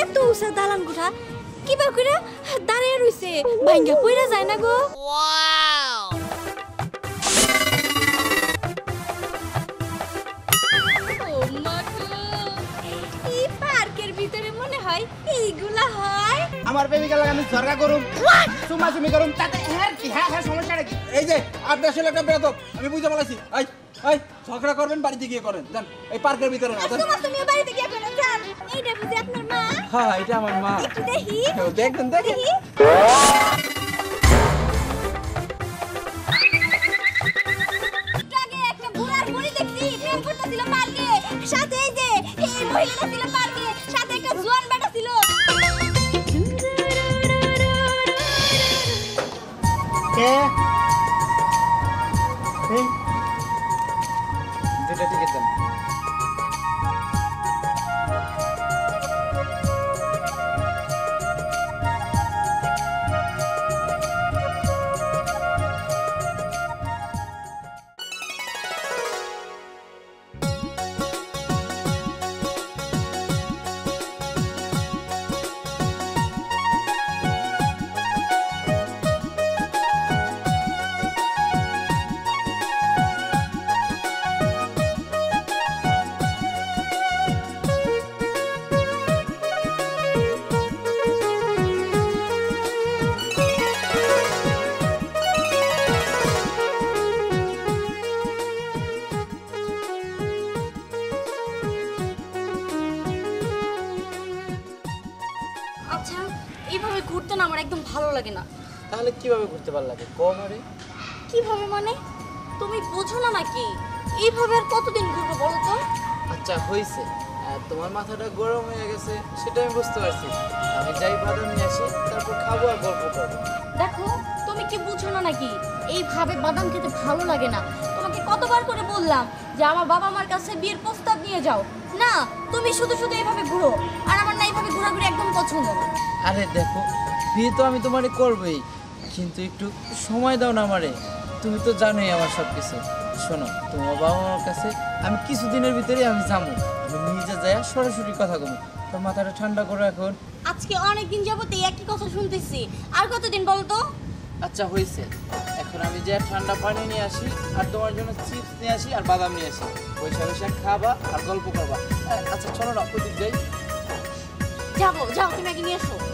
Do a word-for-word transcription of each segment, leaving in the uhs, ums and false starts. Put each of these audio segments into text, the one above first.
এত উঁচা দালান কোঠা কিবা করে দাঁড়িয়ে রইছে ভাঙ্গা পইরা যায় না গো ওয়াও ও মা গো এই পার্কের ভিতরে মনে হয় এইগুলা হয় আমার প্রেমিকা লাগে আমি ঝগড়া করুম চুমা চুমি করুম তাতে হ্যাঁ কি হ্যাঁ হ্যাঁ সমস্যাটা কি এই যে আপনি আসলে একটা বেয়াদব আমি বুঝতে পারছি এই এই ঝগড়া করবেন বাড়িতে গিয়ে করেন জান এই পার্কের ভিতরে না চুমা তুমি বাড়িতে গিয়ে করেন জান এইটা বুঝি আপনার মা হ্যাঁ এটা আমার মা একটু দেখি দেখেন দেখেন আগে একটা বুড়ার বুড়ি দেখছি প্রেম করতেছিল পার্কে সাথে এই যে এই মহিলাটা ছিল পার্কে সাথে একটা জোয়ান বেটা ছিল কে এই যেটা ঠিক আছে এইভাবে ঘুরতে না আমার একদম ভালো লাগে না তাহলে কিভাবে ঘুরতে ভালো লাগে কোন আরে কিভাবে মানে তুমি বুঝো না নাকি এইভাবে আর কতদিন ঘুরবো বলো তো আচ্ছা হইছে তোমার মাথাটা গরম হয়ে গেছে সেটা আমি বুঝতে পারছি আমি যাই বাদাম নিয়ে আসি তারপর খাবো আর গল্প করবো দেখো তুমি কি বুঝো না নাকি এইভাবে বাদাম খেতে ভালো লাগে না তোমাকে কতবার করে বললাম যে আমার বাবা মার কাছে বিয়ের প্রস্তাব নিয়ে যাও না তুমি শুধু শুধু এইভাবে ঘুরো আর আমার না এইভাবে ঘোরাঘুরি একদম পছন্দ না আরে দেখো বিয়ে তো আমি তোমারে করবই কিন্তু একটু সময় দাও না আমারে তুমি তো জানোই আমার সব কিছু শোনো তোমার বাবা মার কাছে আমি কিছুদিনের ভিতরেই আমি যাবো আমি নিজে যাই সরাসরি কথা বলবো তোর মাথাটা ঠান্ডা করে এখন আজকে অনেক দিন যাবত এই একই কথা শুনতেছি আর কতদিন বলো তো আচ্ছা হয়েছে এখন আমি যে ঠান্ডা পানি নিয়ে আসি আর তোমার জন্য চিপস নিয়ে আসি আর বাদাম নিয়ে আসি পয়সা পয়সা খাবা আর গল্প করবা আচ্ছা চলো না ওদিক যাই যাবো যাও তুমি আগে নিয়ে এসো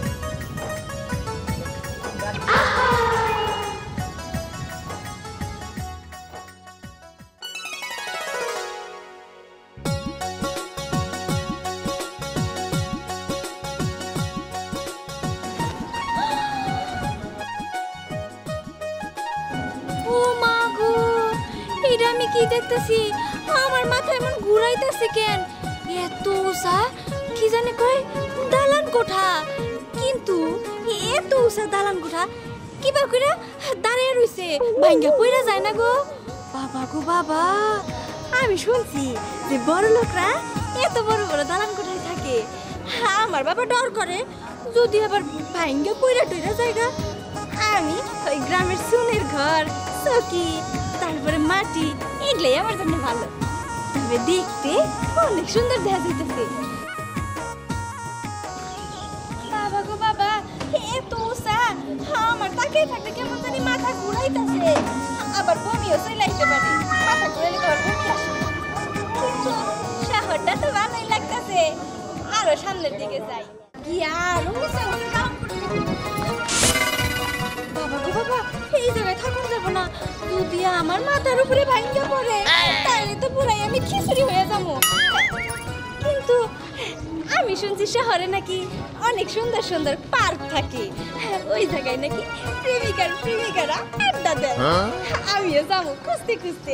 আমি কি দেখতেছি আমার মাথা এমন ঘুরাইতেছে কেন এত উঁচা কি জানে কয় দালান কোঠা কিন্তু এত উঁচা দালান কোঠা কিবা করে দাঁড়িয়ে রইছে ভাঙ্গা পইরা যায় না গো বাবা গো বাবা আমি শুনছি যে বড় লোকরা এত বড় বড় দালান কোঠায় থাকে আমার বাবা ডর করে যদি আবার ভাঙ্গা পইরা টইরা জায়গা আমি ওই গ্রামের সুনের ঘর চকি তারপরে মাটি এগুলাই আমার জন্য ভালো তবে দেখতে অনেক সুন্দর দেখা যাইতেছে বাবা গো বাবা এত উঁচা আমার তাকিয়ে থাকতে কেমন জানি মাথা ঘুরাইতেছে আবার বমিও চলে আসতে পারে মাথা ঘুরাইলে তো আর বমি আসে কিন্তু শহরটা তো ভালোই লাগতেছে আরো সামনের দিকে যাই গিয়ে আরো উঁচা উঁচা বাবা গো বাবা এই জায়গায় থাকুন যাবো না যদি আমার মাথার উপরে ভাঙ্গা পড়ে তাহলে তো পুরাই আমি খিচুড়ি হয়ে যাবো কিন্তু আমি শুনছি শহরে নাকি অনেক সুন্দর সুন্দর পার্ক থাকে ওই জায়গায় নাকি প্রেমিকার প্রেমিকারা আড্ডা দেয় আমিও যাবো খুঁজতে খুঁজতে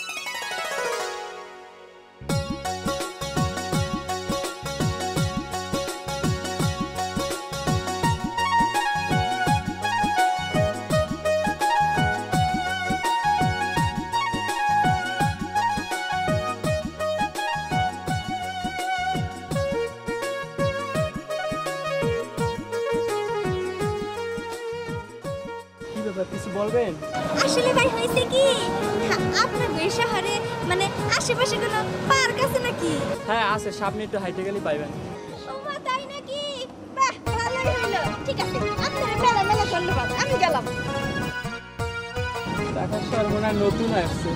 কিছু বলবেন আসলে ভাই হইছে কি আপনার এই শহরে মানে আশেপাশে কোনো পার্ক আছে নাকি হ্যাঁ আছে সামনে একটু হাইটে গেলেই পাইবেন ওমা তাই নাকি ঠিক আছে আপনারা মেলা মেলা ধন্যবাদ আমি গেলাম টাকা সর্বনা নতুন আসছে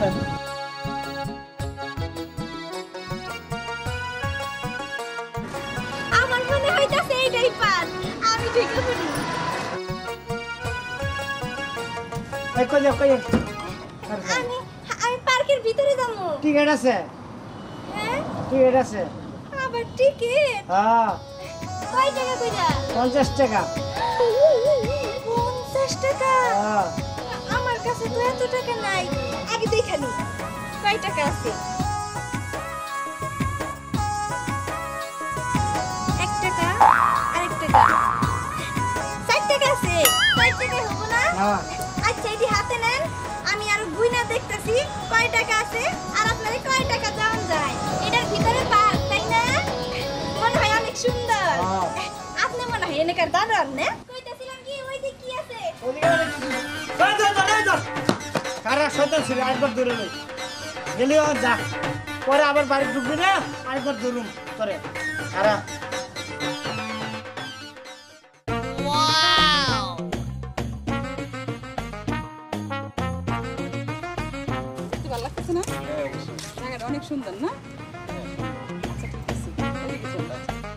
আমার মনে হইতাছে এইটাই পার আমি ঠিক আছে এই কই যাও কই যাও আমি আমি পার্কের ভিতরে যাবো টিকিট আছে হ্যাঁ টিকিট আছে আবার টিকিট হ্যাঁ কয় টাকা কইরা পঞ্চাশ টাকা পঞ্চাশ টাকা হ্যাঁ আমার কাছে তো এত টাকা নাই আগে দেখানি কয় টাকা আছে এক টাকা আরেক টাকা ষাট টাকা আছে ষাট টাকা হবো না হ্যাঁ আচ্ছা এটি হাতে নেন আমি আর গুইনা দেখতেছি কয় টাকা আছে আর আপনারে কয় টাকা দাম যায় এটার ভিতরে পাক তাই না মনে হয় অনেক সুন্দর হ্যাঁ। আপনি মনে হয় এনেকার দাঁড়ান না কইতাছিলাম কি ওই যে কি আছে কারা শয়তান ছিল আরেকবার দূরে লই গেলিও যা পরে আবার বাড়ি ঢুকবি না আরেকবার দূরুম করে কারা ভালো লাগতেছে না জায়গাটা অনেক সুন্দর না আচ্ছা ঠিক আছে ওইদিকে চলো।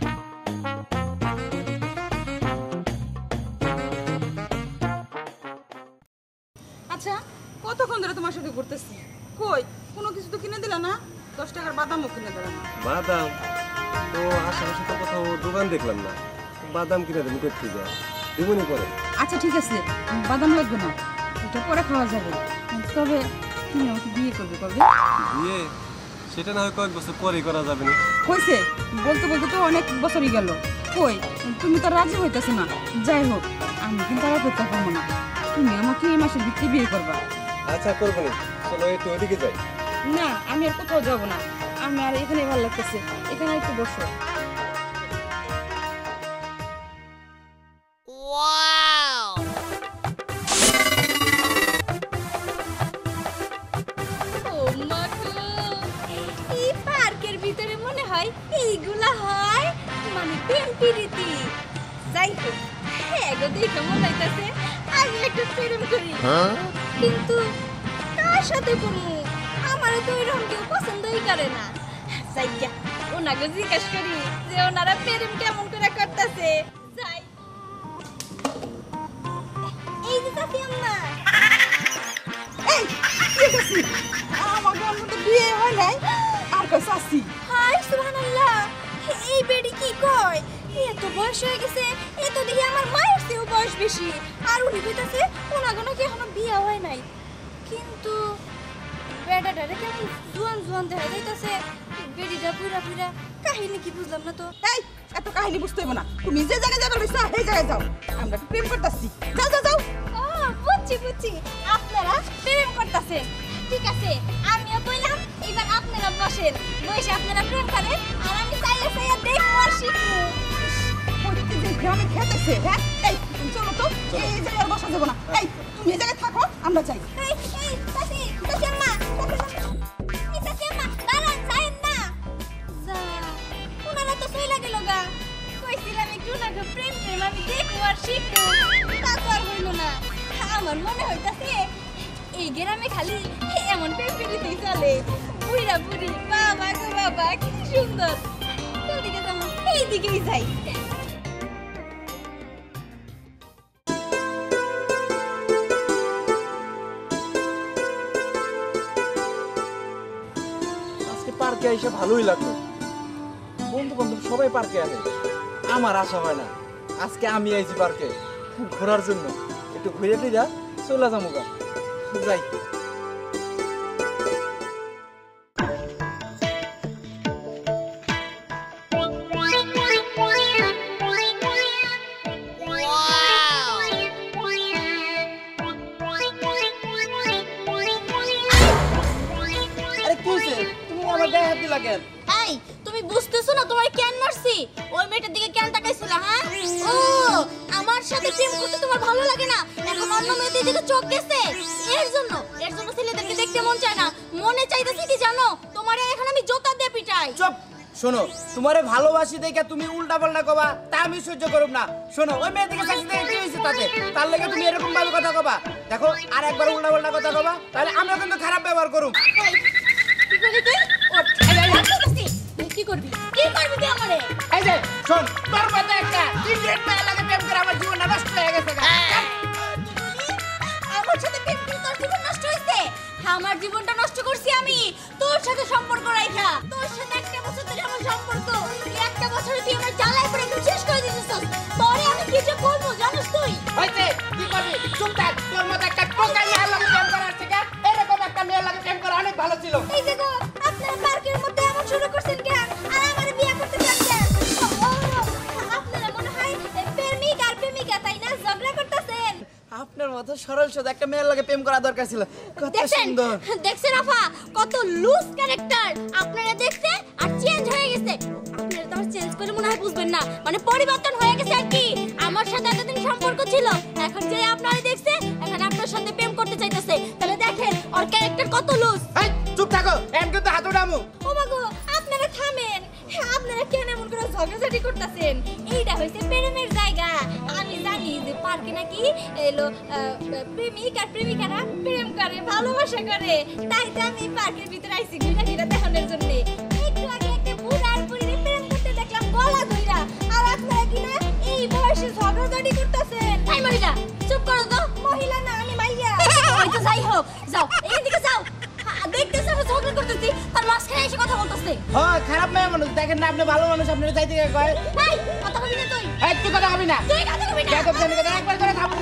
আচ্ছা কতক্ষণ ধরে তোমার সাথে ঘুরতেছি কই কোনো কিছু তো কিনে দিলা না দশ টাকার বাদামও কিনে দিলা না বাদাম তো আশেপাশে তো কোথাও দোকান দেখলাম না বাদাম কিনে দেবেন করতে যা দিবনি করে আচ্ছা ঠিক আছে বাদাম লাগবে না ওটা পরে খাওয়া যাবে তবে তুমি আমাকে বিয়ে করবে কবে বিয়ে সেটা না হয় কয়েক বছর পরেই করা যাবে না হয়েছে বলতে বলতে তো অনেক বছরই গেল কই তুমি তো রাজি হইতেছো না যাই হোক আমি কিন্তু আর অপেক্ষা করবো না তুমি আমাকে এই মাসের ভিতরে বিয়ে করবা আচ্ছা করবো না চলো একটু ওইদিকে যাই না আমি আর কোথাও যাবো না আমি আর এখানে ভালো লাগতেছে এখানে একটু বসো ও মা গো এই পার্কের ভিতরে মনে হয় এইগুলা হয় মানে প্রেম প্রীতি যাই হোক হ্যাঁ গো দেখে মনে হইতাছে আমি একটা প্রেম করি কিন্তু কার সাথে করবো আমারও তো ওইরকম কেউ পছন্দই করে না যাই যা ওনাকে জিজ্ঞাসা করি যে ওনারা প্রেম কেমন করে করতেছে যাই এই যে চাচি আম্মা এই কি করছিস আমার গান মতো বিয়ে হয় নাই আর কই সাসি হাই সুবহানাল্লাহ এই বেডি কি কয় এত বয়স হয়ে গেছে এত দেখি আমার মায়ের চেয়েও বয়স বেশি আর উনি কইতাছে ওনাগো নাকি এখনো বিয়ে হয় নাই কিন্তু বেডাটারে কেমন জোয়ান জোয়ান দেখা যাইতাছে বেডিটা পুরা পুরা কাহিনী কি বুঝলাম না তো এই এত কাহিনী বুঝতে হইব না তুমি যে জায়গায় যাবে রইছো সেই জায়গায় যাও আমরা তো প্রেম করতেছি যাও যাও যাও ও বুঝছি বুঝছি আপনারা প্রেম করতেছেন ঠিক আছে আমিও কইলাম এবার আপনারা বসেন বসে আপনারা প্রেম করেন আর আমি চাইয়া চাইয়া দেখবো আর শিখবো প্রত্যেক যে গ্রামে খেতেছে হ্যাঁ এই তুমি চলো তো এই জায়গায় বসা যাবো না এই তুমি এই জায়গায় থাকো আমরা যাই এই এই চাচি চাচি আম্মা এই চাচি আম্মা দাঁড়ান যাইন না যা ওনারা তো সইলা গেল গা কইছিলাম একটু ওনাকে প্রেম প্রেম আমি দেখবো আর শিখবো তা তো আর হইল না আমার মনে হইতাছে এই গ্রামে খালি এমন প্রেম প্রীতিই চলে বুড়া বুড়ি বাবা গো বাবা কি সুন্দর কোনদিকে যাবো এইদিকেই যাই আজকে পার্কে এসে ভালোই লাগলো বন্ধু বান্ধব সবাই পার্কে আসে আমার আশা হয় না আজকে আমি আইছি পার্কে ঘোরার জন্য একটু ঘুরে টুরা চলে যাবো গা যাই আরে কি হইছে তুমি আমার গায়ে হাত দিলা কেন এই তুমি বুঝতেছো না তোমার কেন মারছি ওই মেয়েটার দিকে কেন তাকাইছিলা হ্যাঁ ও আমার সাথে প্রেম করতে তোমার ভালো লাগে না এখন অন্য মেয়েদের দিকে চোখ গেছে এর জন্য এর জন্য ছেলেদেরকে দেখতে মন চায় না মনে চাইতেছে কি জানো তোমারে এখন আমি জোতা দিয়ে পিটাই চুপ শোনো তোমারে ভালোবাসি দেখে তুমি উল্টা পাল্টা কবা তা আমি সহ্য করব না। শোনো ওই মেয়ে থেকে চাকরি থেকে কি হয়েছে তাতে, তার লেগে তুমি এরকম ভাবে কথা কবা? দেখো আর একবার উল্টা পাল্টা কথা কবা তাহলে আমরা কিন্তু খারাপ ব্যবহার করব। কি করবি তুই? ওঠ, এই এই তুই কি করবি? কি করবি তুই আমারে? এই যে শোন তোর কথা একটা ইন্ডিয়ান মেয়ে লাগে প্রেম করে আমার জীবন নষ্ট হয়ে গেছে। আমার সাথে প্রেম করে তোর জীবন নষ্ট হইছে? আমার জীবনটা নষ্ট করছি আমি তোর সাথে সম্পর্ক রাইখা। তোর সাথে একটা বছর ধরে আমার সম্পর্ক, এই একটা বছরে তুই আমার জ্বালায় করে একদম শেষ করে দিছিস। তোরে আমি কি যে করবো জানিস তুই? হইছে কি করবি? চুপ থাক। তোর মতো একটা টোকা মেয়ে লাগে প্রেম করার থেকে এরকম একটা মেয়ে লাগে প্রেম করা অনেক ভালো ছিল। এই যে গো আপনারা পার্কের মধ্যে এমন শুরু করছেন কেন? আর আমারে বিয়ে করতে চান কেন? ও, ও, আপনারা মনে হয় প্রেমিক আর প্রেমিকা তাই না ঝগড়া করতেছেন? আপনার মতো সরল সোজা একটা মেয়ের লাগে প্রেম করা দরকার ছিল। কত দেখছেন সুন্দর। দেখছেন আফা কত লুজ ক্যারেক্টার আপনারা দেখছে আর চেঞ্জ হয়ে গেছে। আপনারা তো আর চেঞ্জ করে মনে হয় বুঝবেন না, মানে পরিবর্তন হয়ে গেছে আর কি। আমার সাথে এতদিন সম্পর্ক ছিল, এখন যে আপনারা দেখছে এখন আপনার সাথে প্রেম করতে চাইতেছে, তাহলে দেখেন ওর ক্যারেক্টার কত লুজ। এই চুপ থাকো, এম কিন্তু হাত উঠামু। ও মাগো আপনারা থামেন, আপনারা কেন এমন করে ঝগড়াঝাটি করতেছেন? এইটা হইছে প্রেমের জায়গা। আমি জানি যে পার্কে নাকি এলো প্রেমিক আর প্রেমিকারা প্রেম করে, ভালোবাসা করে, তাই তো আমি পার্কের ভিতরে আইছি ঘুরা ঘুরা দেখানোর জন্য। একটু আগে একটা বুড়া আর বুড়ির প্রেম করতে দেখলাম গলা ধইরা, আর আপনারা কি না এই বয়সে ঝগড়াঝাটি করতেছেন? এই মহিলা চুপ করো তো। মহিলা না আমি মাইয়া। ওই তো যাই হোক, যাও এইদিকে যাও। দেখতেছ আমরা ঝগড়া করতেছি, তার মাঝখানে এসে কথা বলতেছে। হ্যাঁ খারাপ মেয়ে মানুষ, দেখেন না আপনি ভালো মানুষ, আপনারা যাইতে গিয়ে কয় এই কথা বলবি না তুই? এই তুই কথা কবি না। তুই কথা বলবি না? বেয়াদব জানি কথা একবার করে থামু।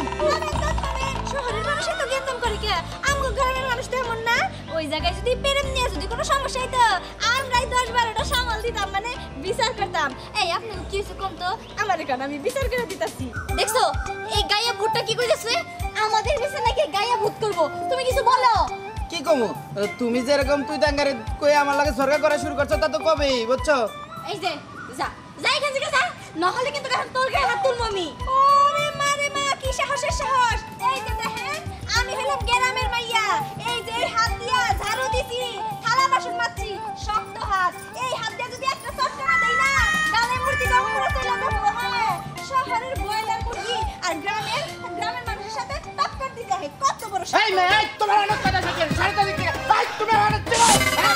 শহরের মানুষ তো জ্ঞাতন করে কি? আমগো গ্রামের মানুষ তো এমন না। ওই জায়গায় যদি প্রেম নিয়ে যদি কোনো সমস্যা হইতো আমরাই দশ বারোটা সামাল দিতাম, মানে বিচার করতাম। এই আপনি কি কিছু কম তো আমার এখানে আমি বিচার করে দিতাছি। দেখছো এই গায়া ভূতটা কি কইতেছে? আমাদের বিছে নাকি গায়া ভূত করব। তুমি কিছু বলো। কি কমু? তুমি যেরকম তুই দাঙ্গারে কই আমার লাগে সরকার করা শুরু করছো তা তো কবেই বুঝছো। এই যে যা যা এখান থেকে যা, নহলে কিন্তু এখন তোর গায়ে হাত তুলবো আমি। ওরে মারে মা কি সাহসের সাহস! এই যে দেখেন আমি হলাম গ্রামের মাইয়া, এই যে এই হাত দিয়া ঝাড়ু দিছি, থালা বাসন মাজছি, শক্ত হাত। এই হাত দিয়ে যদি একটা চটকা না দেই না গালে মুরগি দম করে চলে যাবো। হ্যাঁ শহরের বয়লার মুরগি আর গ্রামের গ্রামের মানুষের সাথে টক্কর দিতে হয়। কত বড় এই মেয়ে এই তোমার অনেক কথা শিখেন সাড়ে তারিখ থেকে এই তুমি অনেক চিনো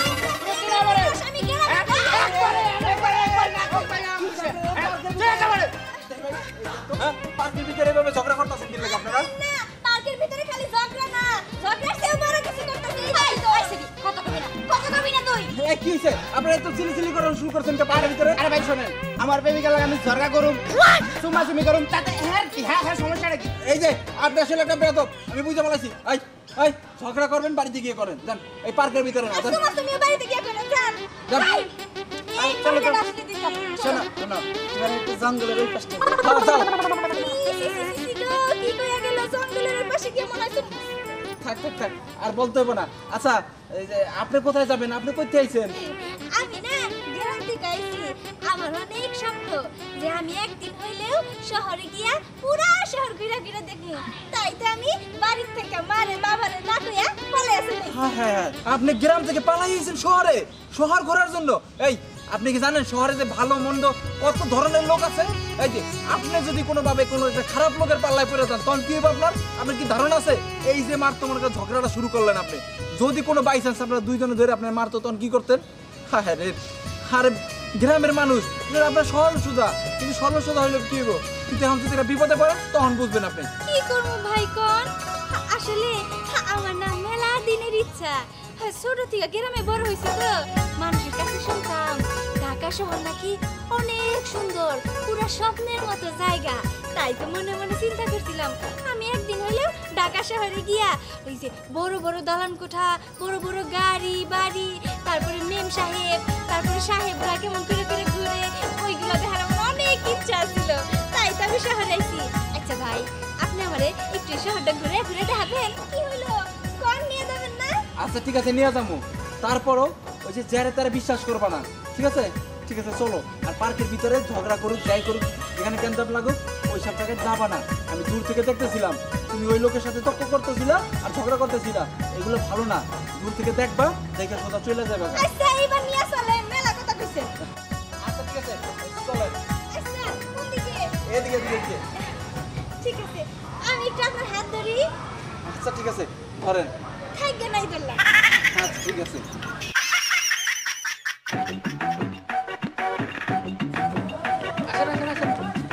আমি গ্রামের একবারে একবারে একবার না কই না আমছে হ্যাঁ একেবারে হ্যাঁ পার্কের ভিতরে এভাবে ঝগড়া করতেছেন কি লাগে আপনারা? না পার্কের ভিতরে খালি ঝগড়া না, ঝগড়ার চেয়েও বড় কিছু করতেছি। এই তো আইছে কি কত কবি না কত কবি না তুই? এই কি হইছে? আপনারা তো চিলি চিলি করা শুরু করছেন কে পার্কের ভিতরে? আরে ভাই শুনেন, আমার প্রেমিকা লাগে আমি ঝগড়া করুম চুমা চুমি করুম তাতে হ্যাঁ কি হ্যাঁ হ্যাঁ সমস্যাটা কি? এই যে আপনি আসলে একটা বেয়াদব, আমি বুঝতে পারছি। এই এই ঝগড়া করবেন বাড়িতে গিয়ে করেন, জান এই পার্কের ভিতরে না। জান তোমার তুমি বাড়িতে গিয়ে করে যান। যান। এই চলো, চলো চলো। আসলে দিতাম। শোনো শোনো এবার একটু জঙ্গলের ওই পাশে যাও যাও কি কইয়া গেল জঙ্গলের পাশে গিয়ে মনে হচ্ছে। থাক থাক থাক আর বলতে হবে না। আচ্ছা এই যে আপনি কোথায় যাবেন? আপনি কোথায় আইছেন? আমি না গ্রাম থেকে আইছি, আমার অনেক স্বপ্ন যে আমি একদিন হইলেও শহরে গিয়া পুরা শহর ঘুরা ঘুরা দেখবো। তাই তো আমি বাড়ির থেকে মারে বাবারে না কইয়া চলে আসি। হ্যাঁ হ্যাঁ হ্যাঁ, আপনি গ্রাম থেকে পালাইছেন শহরে, শহর ঘোরার জন্য। এই আপনি কি জানেন শহরে যে ভালো মন্দ কত ধরনের লোক আছে? এই যে আপনি যদি কোনোভাবে কোনো একটা খারাপ লোকের পাল্লায় পড়ে যান তখন কি হবে আপনার? আপনার কি ধারণা আছে? এই যে মারতো মনে করেন ঝগড়াটা শুরু করলেন আপনি, যদি কোনো বাই চান্স আপনারা দুইজনে ধরে আপনার মারতো তখন কি করতেন? হ্যাঁ হ্যাঁ রে, আরে গ্রামের মানুষ আপনার সরল সোজা, কিন্তু সরল সোজা হইলে কি হইব? কিন্তু এখন যদি এটা বিপদে পড়েন তখন বুঝবেন আপনি। কি করবো ভাই কোন? আসলে আমার না মেলা দিনের ইচ্ছা, ছোট থেকে গ্রামে বড় হয়েছে তো মানুষের কাছে শুনতাম ঢাকা শহর নাকি অনেক সুন্দর, পুরো স্বপ্নের মতো জায়গা। তাই তো মনে মনে চিন্তা করছিলাম আমি একদিন হইলেও ঢাকা শহরে গিয়া ওই যে বড় বড় দালান কোঠা, বড় বড় গাড়ি বাড়ি, তারপরে মেম সাহেব, তারপরে সাহেবরা কেমন করে করে ঘুরে, ওইগুলো দেখার আমার অনেক ইচ্ছা ছিল। তাই তো আমি শহরে আইছি। আচ্ছা ভাই আপনি আমারে একটু শহরটা ঘুরে ঘুরে দেখাবেন? কি হলো কোন নিয়ে যাবেন না? আচ্ছা ঠিক আছে নিয়ে যাবো, তারপরও ওই যে যারে তারা বিশ্বাস করবা না, ঠিক আছে? ঠিক আছে চলো। আর পার্কের ভিতরে ঝগড়া করুক যাই করুক, এখানে কেন দাম লাগুক, ওই সব জায়গায় যাবা না। আমি দূর থেকে দেখতেছিলাম তুমি ওই লোকের সাথে তর্ক করতেছিলা আর ঝগড়া করতেছিলা, এগুলো ভালো না। দূর থেকে দেখবা, দেখে সোজা চলে যাবে। আচ্ছা এইবার নিয়ে চলেন, মেলা কথা কইছেন। আছে চলেন আচ্ছা কোন দিকে? এদিকে এদিকে এদিকে। ঠিক আছে আমি একটু আপনার হাত ধরি। আচ্ছা ঠিক আছে ধরেন। থাকবে নাই ধরলাম। আচ্ছা ঠিক আছে। আসেন আসেন আসেন।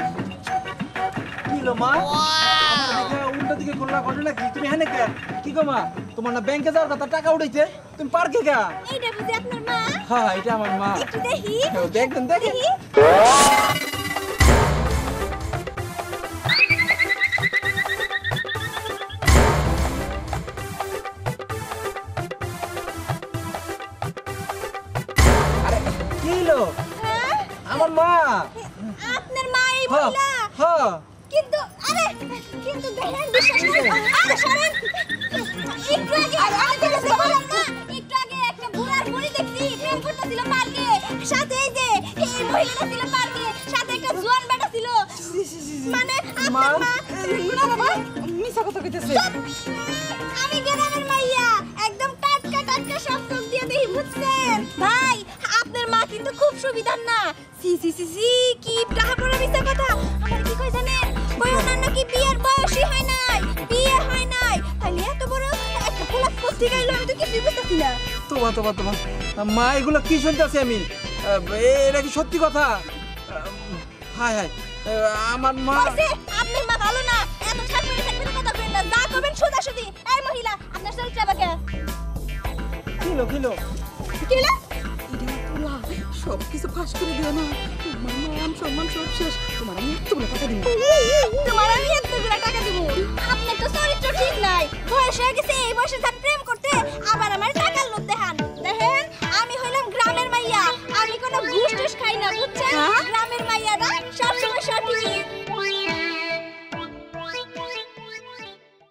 কি লো মা আমার দিকে উল্টা দিকে ঘুরলা করে নাকি তুমি হেনে কেন কি গো মা তোমার না ব্যাংকে যাওয়ার কথা টাকা উঠাইতে তুমি পার্কে গা এইটা বুঝি আপনার মা? হ্যাঁ এটা আমার মা একটু দেখি। দেখেন দেখেন দেখি। আরে কি লো হ্যাঁ? আমার মা আপনার মা এই হ্যাঁ মহিলা? হ্যাঁ কিন্তু আরে কিন্তু দেখেন বিশ্বাস করেন আরে সরেন একটু আগে আমি তো বললাম না একটু আগে একটা বুড়ার বুড়ি দেখছি প্রেম করতেছিল পার্কে সাথে এই যে এই মহিলাটা ছিল পার্কে সাথে একটা জোয়ান বেটা ছিল মানে মা আপনার মা না বাবা মিছা কথা কইতেছে আমি গ্রামের মাইয়া একদম টাটকা টাটকা সব সব দিয়ে দেই বুঝছেন ভাই আপনার মা কিন্তু খুব সুবিধার না সি সি সি সি কি টাকা পড়া মিছা কথা আমার কি কই জানেন কই ওনার নাকি বিয়ের বয়সই হয় নাই বিয়ে হয় নাই তাহলে এত বড় একটা পোলা কোথি গাইলো আমি তো কিছু বুঝতেছি না তোমা তোমা তোমা মা এগুলো কি শুনতেছি আমি আহ, এটা কি সত্যি কথা আহ, হায় হায় আহ, আমার মা কইছে আপনার মা ভালো না এত ঠাকবে ঠাকবে কথা কইন না যা করবেন সোজা সুজি এই মহিলা আপনার চরিত্র বাকে কিলো কিলো কিলা পুরা সব কিছু ফাঁস করে দিও না তোমার মান সম্মান সব শেষ তোমার আমি এতগুলো টাকা দিব তোমার আমি এতগুলো টাকা দিব আপনার তো চরিত্র ঠিক নাই বয়স হয়ে গেছে এই বয়সে যান প্রেম